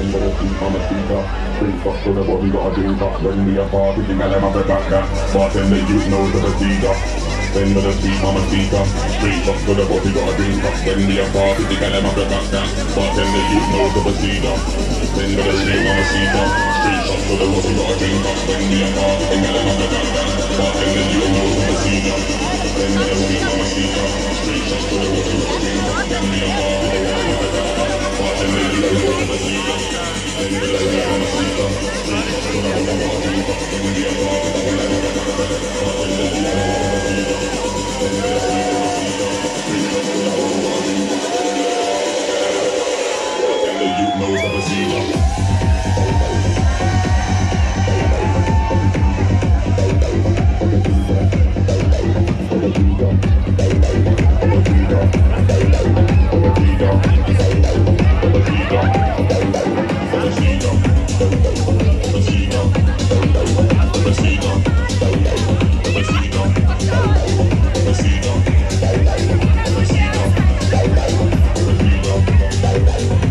Bender the seat, mama speaker. Drinks up to the body, got a drink up. When we a party, the gal them have the back that. Bartender, you know the procedure. Bender the seat, mama speaker. Drinks up to the body, got a drink up. When we a party, the gal them have the back that. Bartender, you know the procedure. Bender the seat, mama speaker. Drinks up to the body, got a drink up. When we a party, the gal them have the back that. Bartender, you know the procedure. Bender the seat, mama speaker. Drinks up to the body, got a drink up. When we a party, the gal them have the back that. Bartender, you know the procedure. Bender the seat, mama speaker. Drinks up to the body, got a drink up. When we a party, the gal them have the back that. Bartender, you know the procedure. Bender the seat, mama speaker. Drinks up to the body, got a drink up. Bartender, you know the procedure.